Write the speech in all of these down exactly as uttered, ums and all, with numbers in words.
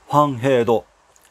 황해도.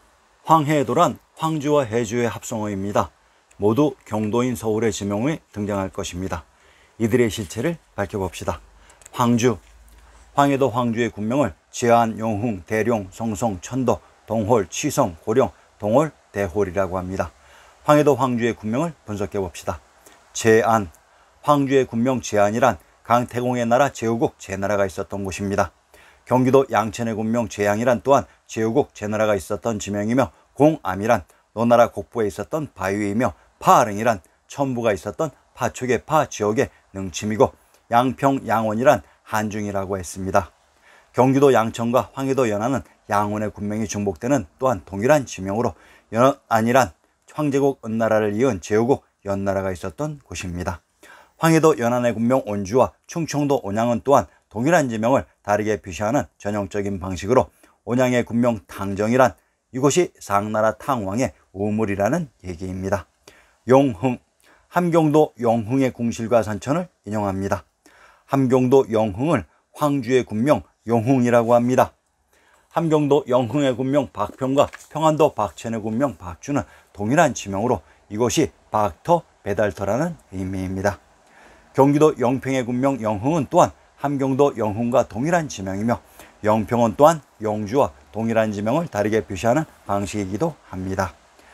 황해도란 황주와 해주의 합성어입니다. 모두 경도인 서울의 지명이 등장할 것입니다. 이들의 실체를 밝혀봅시다. 황주. 황해도 황주의 군명을 제안, 용흥, 대룡, 성성, 천도, 동홀, 취성, 고령, 동홀, 대홀이라고 합니다. 황해도 황주의 군명을 분석해 봅시다. 제안. 황주의 군명 제안이란 강태공의 나라 제후국 제나라가 있었던 곳입니다. 경기도 양천의 군명 제양이란 또한 제후국 제나라가 있었던 지명이며, 공암이란 노나라 곡부에 있었던 바위이며, 파릉이란 천부가 있었던 파촉의 파 지역의 능침이고, 양평 양원이란 한중이라고 했습니다. 경기도 양천과 황해도 연안은 양원의 군명이 중복되는 또한 동일한 지명으로 연안이란 황제국 은나라를 이은 제후국 연나라가 있었던 곳입니다. 황해도 연안의 군명 온주와 충청도 온양은 또한 동일한 지명을 다르게 표시하는 전형적인 방식으로 온양의 군명 탕정이란 이곳이 상나라 탕왕의 우물이라는 얘기입니다. 용흥. 함경도 영흥의 궁실과 산천을 인용합니다. 함경도 영흥을 황주의 군명 용흥이라고 합니다. 함경도 영흥의 군명 박평과 평안도 박천의 군명 박주는 동일한 지명으로 이곳이 박터, 배달터라는 의미입니다. 경기도 영평의 군명 영흥은 또한 함경도 영흥과 동일한 지명이며, 영평은 또한 영주와 동일한 지명을 다르게 표시하는 방식이기도 합니다.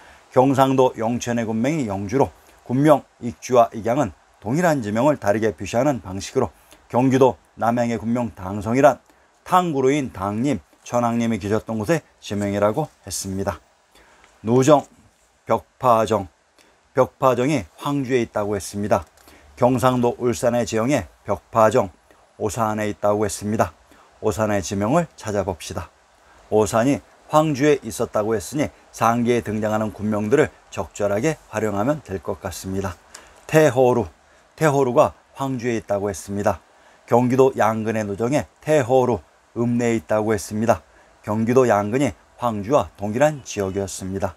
경상도 영천의 군명이 영주로 군명 익주와 익양은 동일한 지명을 다르게 표시하는 방식으로 경기도 남양의 군명 당성이란 탕구루인 당님, 천왕님이 계셨던 곳의 지명이라고 했습니다. 누정. 벽파정. 벽파정이 황주에 있다고 했습니다. 경상도 울산의 지형에 벽파정, 오산에 있다고 했습니다. 오산의 지명을 찾아봅시다. 오산이 황주에 있었다고 했으니 상기에 등장하는 군명들을 적절하게 활용하면 될 것 같습니다. 태호루. 태호루가 황주에 있다고 했습니다. 경기도 양근의 노정에 태호루, 읍내에 있다고 했습니다. 경기도 양근이 황주와 동일한 지역이었습니다.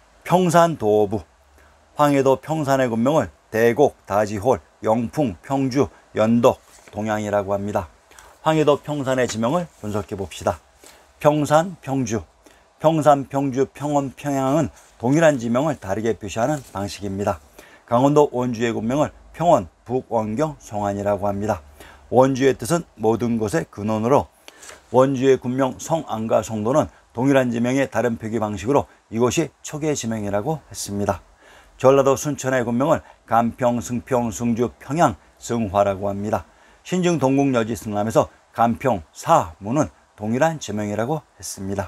평산도부. 황해도 평산의 군명을 대곡, 다지홀, 영풍, 평주, 연덕, 동양이라고 합니다. 황해도 평산의 지명을 분석해 봅시다. 평산, 평주. 평산, 평주, 평원, 평양은 동일한 지명을 다르게 표시하는 방식입니다. 강원도 원주의 군명을 평원, 북원경, 송안이라고 합니다. 원주의 뜻은 모든 것의 근원으로 원주의 군명 성안과 성도는 동일한 지명의 다른 표기 방식으로 이곳이 초기의 지명이라고 했습니다. 전라도 순천의 군명을 간평, 승평, 승주, 평양, 승화라고 합니다. 신증 동국여지 승남에서 간평, 사, 무는 동일한 지명이라고 했습니다.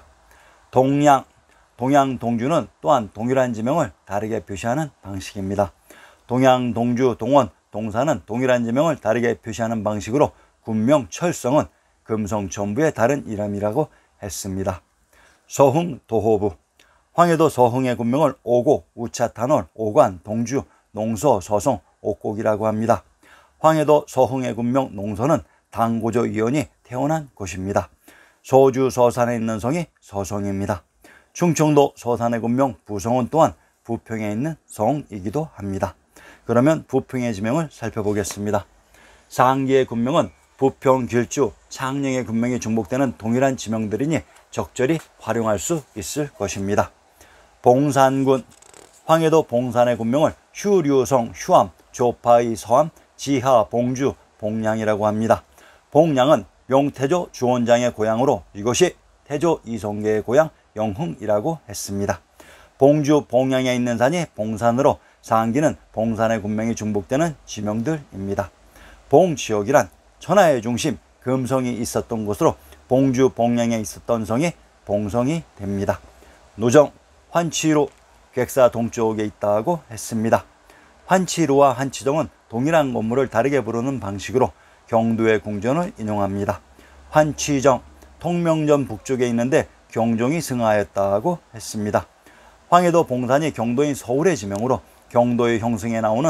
동양. 동양, 동주는 또한 동일한 지명을 다르게 표시하는 방식입니다. 동양, 동주, 동원, 동사는 동일한 지명을 다르게 표시하는 방식으로 군명 철성은 금성, 전부의 다른 이름이라고 했습니다. 서흥, 도호부. 황해도 서흥의 군명을 오곡, 우차탄월, 오관, 동주, 농서, 서성, 옥곡이라고 합니다. 황해도 서흥의 군명 농서는 당고조 이원이 태어난 곳입니다. 소주 서산에 있는 성이 서성입니다. 충청도 서산의 군명 부성은 또한 부평에 있는 성이기도 합니다. 그러면 부평의 지명을 살펴보겠습니다. 상기의 군명은 부평, 길주, 창녕의 군명이 중복되는 동일한 지명들이니 적절히 활용할 수 있을 것입니다. 봉산군. 황해도 봉산의 군명을 휴류성, 휴암, 조파의 서암, 지하, 봉주, 봉량이라고 합니다. 봉량은 명태조 주원장의 고향으로 이것이 태조 이성계의 고향 영흥이라고 했습니다. 봉주, 봉량에 있는 산이 봉산으로 상기는 봉산의 군명이 중복되는 지명들입니다. 봉지역이란 천하의 중심, 금성이 있었던 곳으로 봉주, 봉량에 있었던 성이 봉성이 됩니다. 노정. 환치루. 객사 동쪽에 있다고 했습니다. 환치루와 환치정은 동일한 건물을 다르게 부르는 방식으로 경도의 궁전을 인용합니다. 환치정. 통명전 북쪽에 있는데 경종이 승하였다고 했습니다. 황해도 봉산이 경도인 서울의 지명으로 경도의 형성에 나오는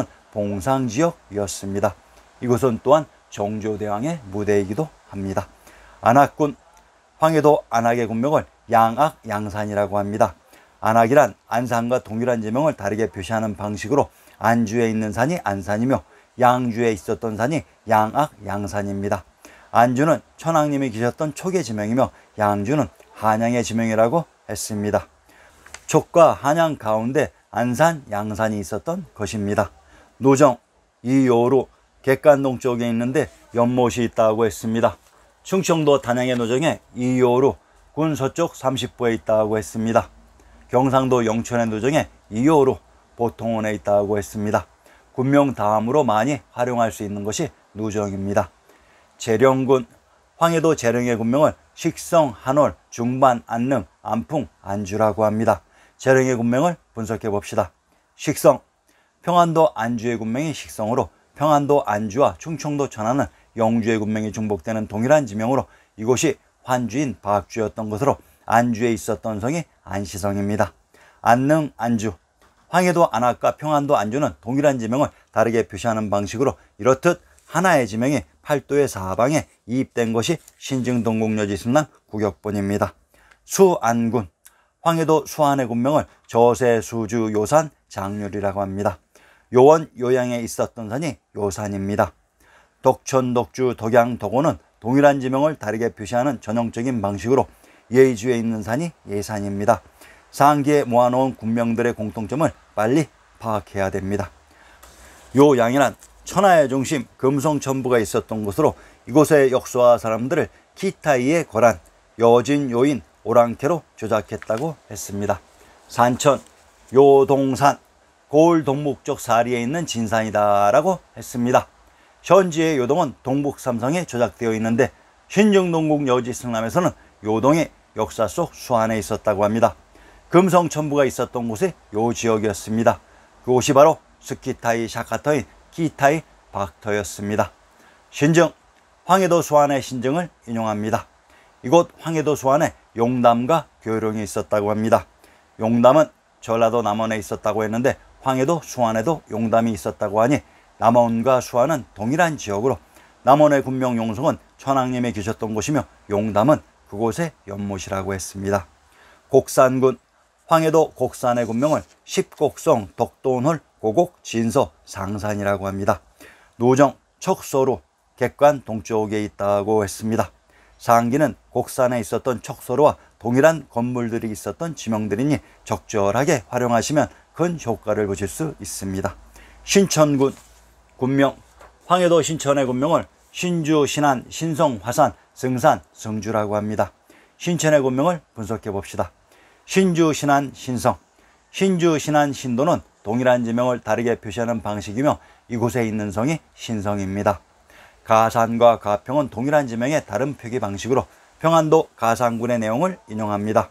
봉상지역이었습니다. 이곳은 또한 정조대왕의 무대이기도 합니다. 안악군. 황해도 안악의 군명을 양악, 양산이라고 합니다. 안악이란 안산과 동일한 지명을 다르게 표시하는 방식으로 안주에 있는 산이 안산이며 양주에 있었던 산이 양악, 양산입니다. 안주는 천왕님이 계셨던 초계 지명이며 양주는 한양의 지명이라고 했습니다. 촉과 한양 가운데 안산, 양산이 있었던 것입니다. 노정, 이요로 객관동 쪽에 있는데 연못이 있다고 했습니다. 충청도 단양의 노정에 이요로 군 서쪽 삼십 보에 있다고 했습니다. 경상도 영천의 노정에 이요로 보통원에 있다고 했습니다. 군명 다음으로 많이 활용할 수 있는 것이 노정입니다. 재령군, 황해도 재령의 군명을 식성, 한월, 중반, 안릉, 안풍, 안주라고 합니다. 재령의 군명을 분석해 봅시다. 식성, 평안도 안주의 군명이 식성으로 평안도 안주와 충청도 천안은 영주의 군명이 중복되는 동일한 지명으로 이곳이 환주인 박주였던 것으로 안주에 있었던 성이 안시성입니다. 안릉, 안주, 황해도 안악과 평안도 안주는 동일한 지명을 다르게 표시하는 방식으로 이렇듯 하나의 지명이 팔도의 사방에 이입된 것이 신증동국여지승남 구격본입니다. 수안군, 황해도 수안의 군명을 저세, 수주, 요산, 장률이라고 합니다. 요원, 요양에 있었던 산이 요산입니다. 독천, 독주, 독양, 독원은 동일한 지명을 다르게 표시하는 전형적인 방식으로 예주에 있는 산이 예산입니다. 상기에 모아놓은 군명들의 공통점을 빨리 파악해야 됩니다. 요양이란 천하의 중심 금성천부가 있었던 곳으로 이곳의 역수와 사람들을 키타이에 거란 여진, 요인, 오랑캐로 조작했다고 했습니다. 산천, 요동산, 고을 동북쪽 사리에 있는 진산이다 라고 했습니다. 현지의 요동은 동북 삼성에 조작되어 있는데 신증동국 여지승남에서는 요동이 역사 속 수안에 있었다고 합니다. 금성천부가 있었던 곳이 요 지역이었습니다. 그곳이 바로 스키타이 샤카터인 키타이 박터였습니다. 신증, 황해도 수안의 신증을 인용합니다. 이곳 황해도 수안에 용담과 교룡이 있었다고 합니다. 용담은 전라도 남원에 있었다고 했는데 황해도 수안에도 용담이 있었다고 하니 남원과 수안은 동일한 지역으로 남원의 군명 용성은 천왕님이 계셨던 곳이며 용담은 그곳의 연못이라고 했습니다. 곡산군, 황해도 곡산의 군명을 십곡성, 덕도운홀, 고곡, 진서, 상산이라고 합니다. 노정, 척소로 객관 동쪽에 있다고 했습니다. 상기는 곡산에 있었던 척소로와 동일한 건물들이 있었던 지명들이니 적절하게 활용하시면 큰 효과를 보실 수 있습니다. 신천군, 군명, 황해도 신천의 군명을 신주, 신안, 신성, 화산, 승산, 성주라고 합니다. 신천의 군명을 분석해 봅시다. 신주, 신안, 신성. 신주, 신안, 신도는 동일한 지명을 다르게 표시하는 방식이며 이곳에 있는 성이 신성입니다. 가산과 가평은 동일한 지명의 다른 표기 방식으로 평안도 가산군의 내용을 인용합니다.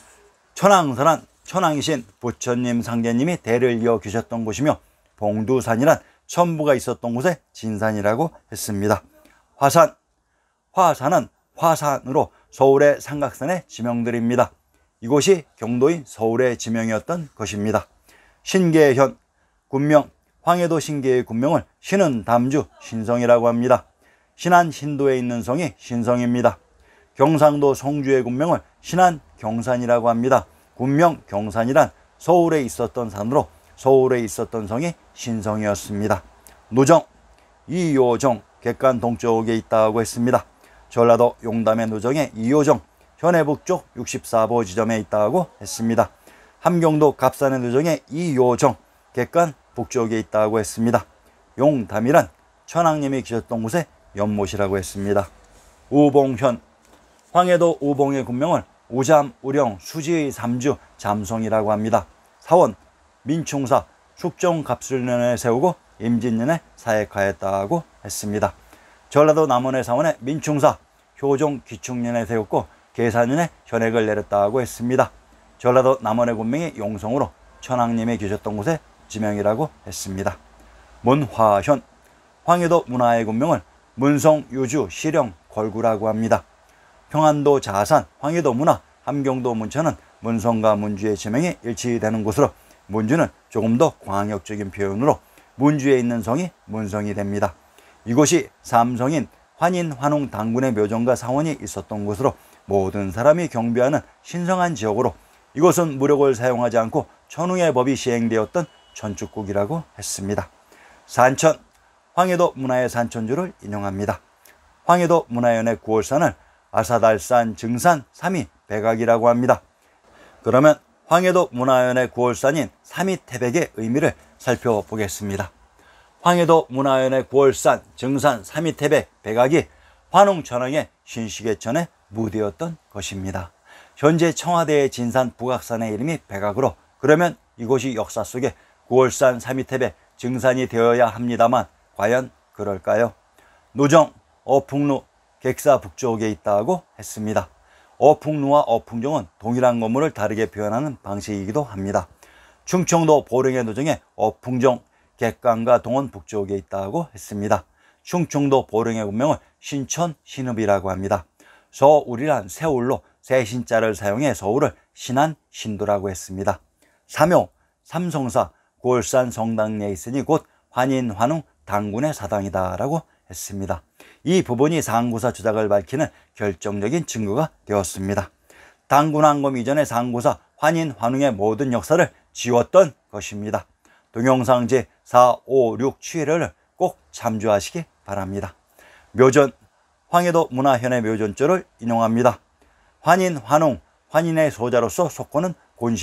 천왕선은 천왕이신 부처님, 상제님이 대를 이어 계셨던 곳이며 봉두산이란 천부가 있었던 곳에 진산이라고 했습니다. 화산, 화산은 화산으로 서울의 삼각산의 지명들입니다. 이곳이 경도인 서울의 지명이었던 것입니다. 신계현, 군명, 황해도 신계의 군명을 신은 담주, 신성이라고 합니다. 신안, 신도에 있는 성이 신성입니다. 경상도 성주의 군명을 신안, 경산이라고 합니다. 군명, 경산이란 서울에 있었던 산으로 서울에 있었던 성이 신성이었습니다. 노정, 이요정, 객관 동쪽에 있다고 했습니다. 전라도 용담의 노정에 이요정, 현해 북쪽 육십사 보 지점에 있다고 했습니다. 함경도 갑산의 노정에 이요정, 객관 북쪽에 있다고 했습니다. 용담이란 천왕님이 계셨던 곳에 연못이라고 했습니다. 우봉현, 황해도 우봉의 군명을 우잠, 우령, 수지의 삼주, 잠성이라고 합니다. 사원, 민충사, 숙종갑술년에 세우고 임진년에 사액하였다고 했습니다. 전라도 남원의 사원에 민충사, 효종 기충년에 세웠고 계사년에 현액을 내렸다고 했습니다. 전라도 남원의 군명이 용성으로 천왕님이 계셨던 곳에 지명이라고 했습니다. 문화현, 황해도 문화의 군명을 문성, 유주, 시령, 걸구라고 합니다. 평안도 자산, 황해도 문화, 함경도 문천은 문성과 문주의 지명이 일치되는 곳으로 문주는 조금 더 광역적인 표현으로 문주에 있는 성이 문성이 됩니다. 이곳이 삼성인 환인, 환웅, 당군의 묘정과 사원이 있었던 곳으로 모든 사람이 경배하는 신성한 지역으로 이곳은 무력을 사용하지 않고 천웅의 법이 시행되었던 천축국이라고 했습니다. 산천, 황해도 문화의 산천주를 인용합니다. 황해도 문화연의 구월산을 아사달산, 증산, 삼이, 백악이라고 합니다. 그러면 황해도 문화연의 구월산인 삼위태백의 의미를 살펴보겠습니다. 황해도 문화연의 구월산, 정산, 삼위태백, 백악이 환웅천왕의 신시계천의 무대였던 것입니다. 현재 청와대의 진산 북악산의 이름이 백악으로, 그러면 이곳이 역사 속에 구월산, 삼위태백, 정산이 되어야 합니다만 과연 그럴까요? 노정, 어풍루, 객사 북쪽에 있다고 했습니다. 어풍루와 어풍정은 동일한 건물을 다르게 표현하는 방식이기도 합니다. 충청도 보령의 노정에 어풍정, 객강과 동원 북쪽에 있다고 했습니다. 충청도 보령의 운명을 신천, 신읍이라고 합니다. 서울이란 세울로 세신자를 사용해 서울을 신안, 신도라고 했습니다. 삼묘, 삼성사, 구월산 성당내에 있으니 곧 환인, 환웅, 당군의 사당이다 라고 했습니다. 이 부분이 상고사 주작을 밝히는 결정적인 증거가 되었습니다. 당군왕검 이전의 상고사, 환인, 환웅의 모든 역사를 지웠던 것입니다. 동영상 제사, 오, 육 취회를 꼭 참조하시기 바랍니다. 묘전, 황해도 문화현의 묘전조를 인용합니다. 환인, 환웅, 환인의 소자로서 속고는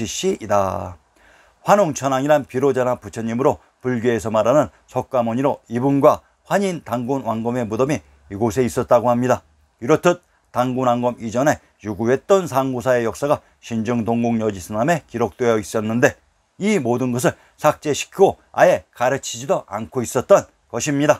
곤시씨이다. 환웅천왕이란 비로자나 부처님으로 불교에서 말하는 석가모니로 이분과 환인, 당군, 왕검의 무덤이 이곳에 있었다고 합니다. 이렇듯 당군, 왕검 이전에 유구했던 상고사의 역사가 신정 동국여지스남에 기록되어 있었는데 이 모든 것을 삭제시키고 아예 가르치지도 않고 있었던 것입니다.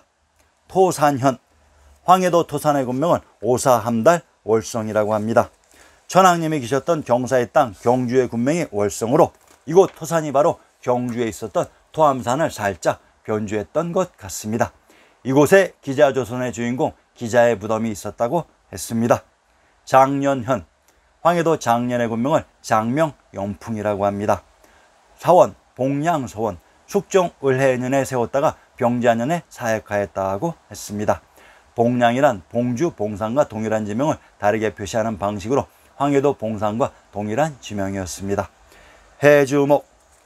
토산현, 황해도 토산의 군명은 오사함달 월성이라고 합니다. 천왕님이 계셨던 경사의 땅 경주의 군명이 월성으로 이곳 토산이 바로 경주에 있었던 토암산을 살짝 변주했던 것 같습니다. 이곳에 기자조선의 주인공 기자의 무덤이 있었다고 했습니다. 장년현, 황해도 장년의 군명을 장명영풍이라고 합니다. 사원, 봉양서원, 숙종 을해년에 세웠다가 병자년에 사역하였다고 했습니다. 봉양이란 봉주, 봉산과 동일한 지명을 다르게 표시하는 방식으로 황해도 봉산과 동일한 지명이었습니다. 해주목,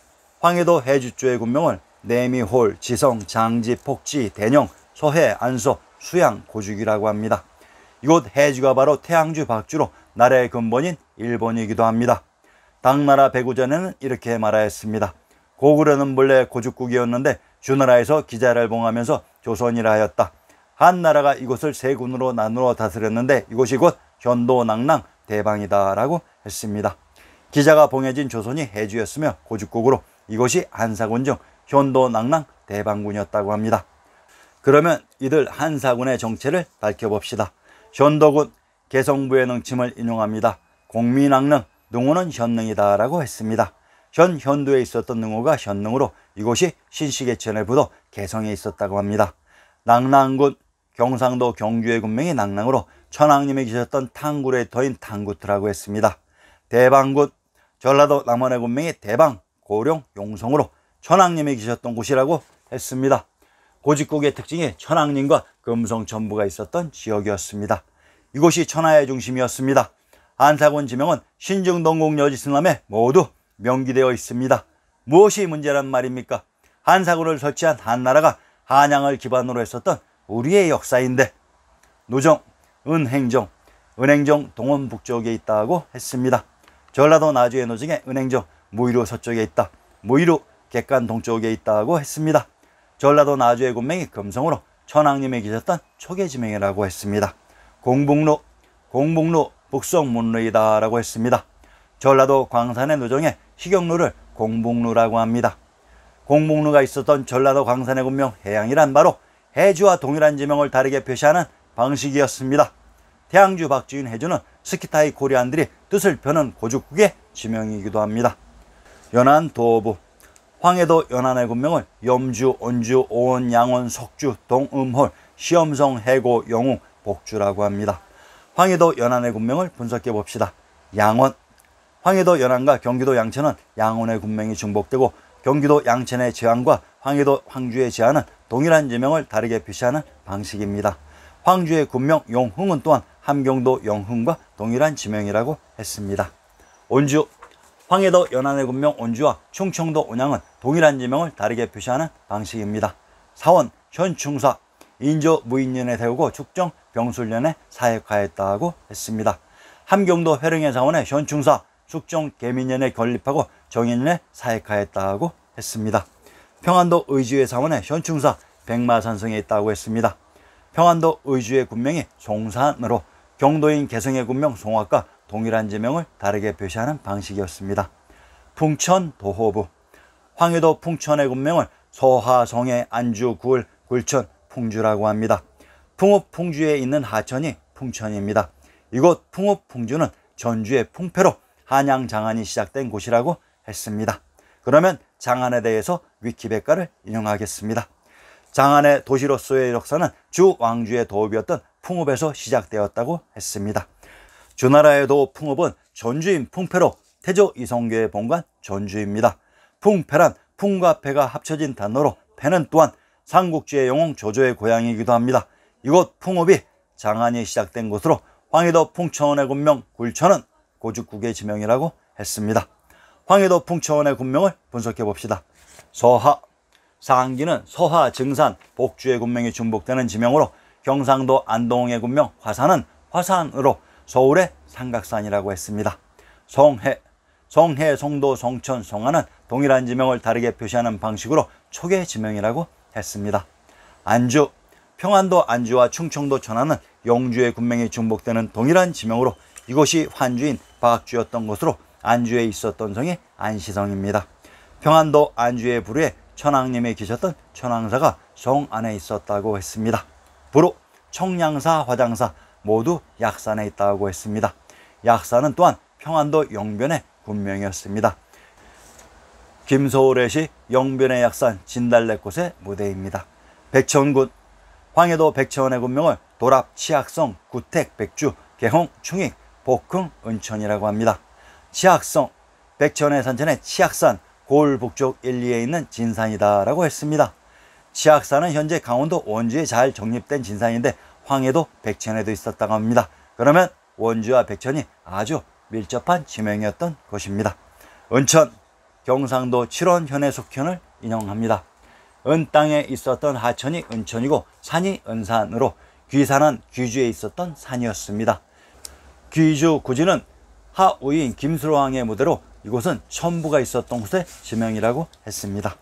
황해도 해주조의 군명을 내미홀, 지성, 장지, 폭지, 대령, 소해, 안소, 수양, 고죽이라고 합니다. 이곳 해주가 바로 태양주 박주로 나라의 근본인 일본이기도 합니다. 당나라 배구전에는 이렇게 말하였습니다. 고구려는 본래 고죽국이었는데 주나라에서 기자를 봉하면서 조선이라 하였다. 한나라가 이곳을 세 군으로 나누어 다스렸는데 이곳이 곧 현도, 낙랑, 대방이다 라고 했습니다. 기자가 봉해진 조선이 해주였으며 고죽국으로 이곳이 한사군 중 현도, 낙랑, 대방군이었다고 합니다. 그러면 이들 한사군의 정체를 밝혀봅시다. 현도군, 개성부의 능침을 인용합니다. 공민왕릉, 능호는 현능이다 라고 했습니다. 현 현도에 있었던 능호가 현능으로 이곳이 신시계천의 부도 개성에 있었다고 합니다. 낙랑군, 경상도 경주의 군명이 낙랑으로 천왕님이 계셨던 탕구의 터인 탕구트라고 했습니다. 대방군, 전라도 남원의 군명이 대방, 고령, 용성으로 천왕님이 계셨던 곳이라고 했습니다. 고직국의 특징이 천왕님과 금성 전부가 있었던 지역이었습니다. 이곳이 천하의 중심이었습니다. 한사군 지명은 신정동국 여지스남에 모두 명기되어 있습니다. 무엇이 문제란 말입니까? 한사군을 설치한 한나라가 한양을 기반으로 했었던 우리의 역사인데 노정, 은행정, 은행정 동원 북쪽에 있다고 했습니다. 전라도 나주의 노정에 은행정, 무이루 서쪽에 있다. 무이루, 객간 동쪽에 있다고 했습니다. 전라도 나주의 군명이 금성으로 천왕님이 계셨던 초계지명이라고 했습니다. 공북루, 공북루, 북성문루이다 라고 했습니다. 전라도 광산의 노정에 희경루를 공북루라고 합니다. 공북루가 있었던 전라도 광산의 군명 해양이란 바로 해주와 동일한 지명을 다르게 표시하는 방식이었습니다. 태양주 박주인 해주는 스키타이 코리안들이 뜻을 펴는 고죽국의 지명이기도 합니다. 연안 도부, 황해도 연안의 군명을 염주, 온주, 오원, 양원, 석주, 동음홀, 시험성, 해고, 영웅, 복주라고 합니다. 황해도 연안의 군명을 분석해 봅시다. 양원, 황해도 연안과 경기도 양천은 양원의 군명이 중복되고 경기도 양천의 제한과 황해도 황주의 제한은 동일한 지명을 다르게 표시하는 방식입니다. 황주의 군명 용흥은 또한 함경도 영흥과 동일한 지명이라고 했습니다. 온주, 황해도 연안의 군명 온주와 충청도 온양은 동일한 지명을 다르게 표시하는 방식입니다. 사원, 현충사, 인조 무인년에 세우고 축정 병술년에 사역하였다고 했습니다. 함경도 회령의 사원의 현충사 숙종 계민년에 건립하고 정인년에 사익하였다고 했습니다. 평안도 의주의 사원의 현충사 백마산성에 있다고 했습니다. 평안도 의주의 군명이 송산으로 경도인 개성의 군명 송화과 동일한 지명을 다르게 표시하는 방식이었습니다. 풍천 도호부, 황해도 풍천의 군명을 소하, 송해, 안주, 굴, 굴천, 풍주라고 합니다. 풍읍 풍주에 있는 하천이 풍천입니다. 이곳 풍읍 풍주는 전주의 풍패로 한양 장안이 시작된 곳이라고 했습니다. 그러면 장안에 대해서 위키백과를 인용하겠습니다. 장안의 도시로서의 역사는 주 왕주의 도읍이었던 풍읍에서 시작되었다고 했습니다. 주나라의 도읍 풍읍은 전주인 풍패로 태조 이성계의 본관 전주입니다. 풍패란 풍과 패가 합쳐진 단어로 패는 또한 삼국지의 영웅 조조의 고향이기도 합니다. 이곳 풍읍이 장안이 시작된 곳으로 황해도 풍천의 군명 굴천은 고죽국의 지명이라고 했습니다. 황해도 풍천의 군명을 분석해 봅시다. 서하, 상기는 서하, 증산, 복주의 군명이 중복되는 지명으로 경상도 안동의 군명 화산은 화산으로 서울의 삼각산이라고 했습니다. 송해, 송해, 송도, 송천, 송하는 동일한 지명을 다르게 표시하는 방식으로 초계 지명이라고 했습니다. 안주, 평안도 안주와 충청도 천안은 영주의 군명이 중복되는 동일한 지명으로 이곳이 환주인 박주였던 곳으로 안주에 있었던 성이 안시성입니다. 평안도 안주의 부루에 천황님이 계셨던 천황사가 성 안에 있었다고 했습니다. 부루, 청량사, 화장사 모두 약산에 있다고 했습니다. 약산은 또한 평안도 영변의 군명이었습니다. 김소울의 시 영변의 약산 진달래꽃의 무대입니다. 백천군, 황해도 백천의 군명을 도랍, 치악성, 구택, 백주, 개홍, 충익, 복흥, 은천이라고 합니다. 치악성, 백천의 산천의 치악산, 고을 북쪽 일, 이에 있는 진산이다 라고 했습니다. 치악산은 현재 강원도 원주에 잘 정립된 진산인데 황해도 백천에도 있었다고 합니다. 그러면 원주와 백천이 아주 밀접한 지명이었던 것입니다. 은천, 경상도 칠원 현해 속현을 인용합니다. 은 땅에 있었던 하천이 은천이고 산이 은산으로 귀산은 귀주에 있었던 산이었습니다. 귀주 구지는 하우인 김수로왕의 무대로 이곳은 천부가 있었던 곳의 지명이라고 했습니다.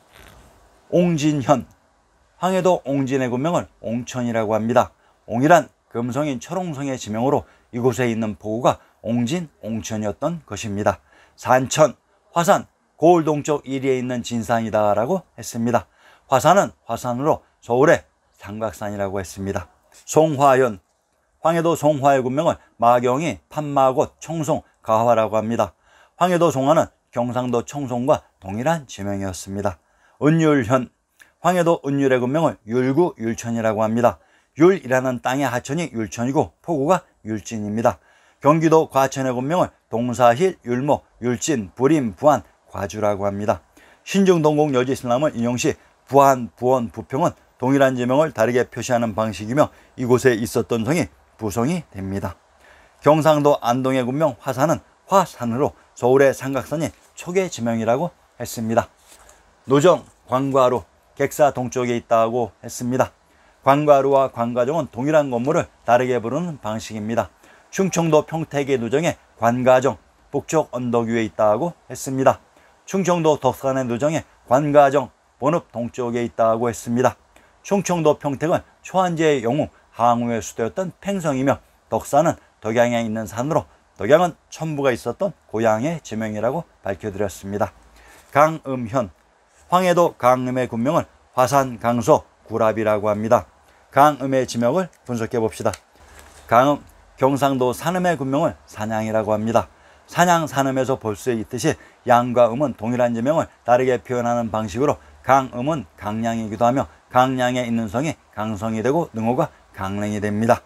옹진현, 황해도 옹진의 군명을 옹천이라고 합니다. 옹이란 금성인 철옹성의 지명으로 이곳에 있는 포구가 옹진, 옹천이었던 것입니다. 산천, 화산, 고을 동쪽 일, 이에 있는 진산이다 라고 했습니다. 화산은 화산으로 서울의 삼각산이라고 했습니다. 송화현, 황해도 송화의 군명을 마경이 판마곶, 청송, 가화라고 합니다. 황해도 송화는 경상도 청송과 동일한 지명이었습니다. 은율현, 황해도 은율의 군명을 율구, 율천이라고 합니다. 율이라는 땅의 하천이 율천이고 포구가 율진입니다. 경기도 과천의 군명을 동사힐, 율목, 율진, 부림, 부안, 과주라고 합니다. 신중동국 여지신람은 인용시 부안, 부원, 부평은 동일한 지명을 다르게 표시하는 방식이며 이곳에 있었던 성이 부성이 됩니다. 경상도 안동의 군명 화산은 화산으로 서울의 삼각산이 초계 지명이라고 했습니다. 노정, 광과루, 객사 동쪽에 있다고 했습니다. 광과루와 광가정은 동일한 건물을 다르게 부르는 방식입니다. 충청도 평택의 노정에 관가정, 북쪽 언덕 위에 있다고 했습니다. 충청도 덕산의 노정에 관가정, 본읍 동쪽에 있다고 했습니다. 충청도 평택은 초한제의 영웅 항우의 수도였던 팽성이며 덕산은 덕양에 있는 산으로 덕양은 천부가 있었던 고향의 지명이라고 밝혀드렸습니다. 강음현, 황해도 강음의 군명을 화산, 강서, 구랍이라고 합니다. 강음의 지명을 분석해 봅시다. 강음, 경상도 산음의 군명을 산양이라고 합니다. 산양, 산음에서 볼 수 있듯이 양과 음은 동일한 지명을 다르게 표현하는 방식으로 강음은 강량이기도 하며 강량에 있는 성이 강성이 되고 능호가 강릉이 됩니다.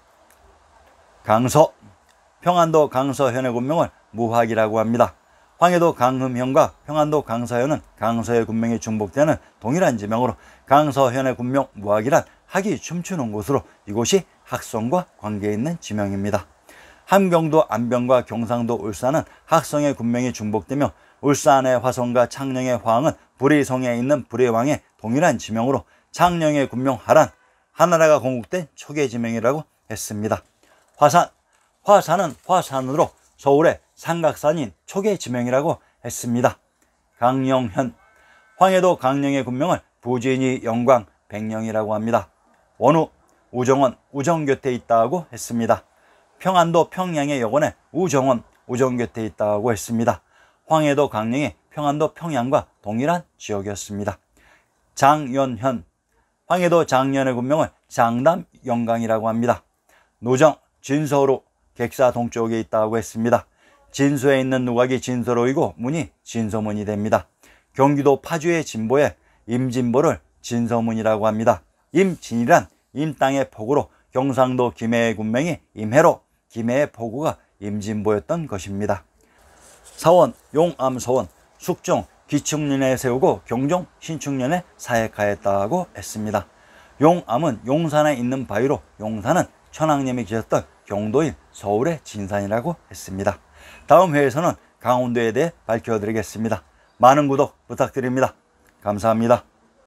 강서, 평안도 강서현의 군명을 무학이라고 합니다. 황해도 강음현과 평안도 강서현은 강서의 군명이 중복되는 동일한 지명으로 강서현의 군명 무학이란 학이 춤추는 곳으로 이곳이 학성과 관계있는 지명입니다. 함경도 안병과 경상도 울산은 학성의 군명이 중복되며 울산의 화성과 창녕의 화항은 불의성에 있는 불의왕의 동일한 지명으로 창녕의 군명 하란, 하나라가 건국된 초계 지명이라고 했습니다. 화산, 화산은 화산으로 서울의 삼각산인 촉의 지명이라고 했습니다. 강령현, 황해도 강령의 군명을 부진이 영광 백령이라고 합니다. 원우, 우정원 우정 곁에 있다고 했습니다. 평안도 평양의 여관에 우정원 우정 곁에 있다고 했습니다. 황해도 강령이 평안도 평양과 동일한 지역이었습니다. 장연현, 황해도 장년의 군명을 장담 영광이라고 합니다. 노정, 진서로 객사 동쪽에 있다고 했습니다. 진서에 있는 누각이 진서로이고 문이 진서문이 됩니다. 경기도 파주의 진보에 임진보를 진서문이라고 합니다. 임진이란 임땅의 포구로 경상도 김해의 군명이 임해로 김해의 포구가 임진보였던 것입니다. 사원, 용암서원, 숙종, 기축년에 세우고 경종, 신축년에 사역하였다고 했습니다. 용암은 용산에 있는 바위로 용산은 천황님이 계셨던 경도인 서울의 진산이라고 했습니다. 다음 회에서는 강원도에 대해 밝혀드리겠습니다. 많은 구독 부탁드립니다. 감사합니다.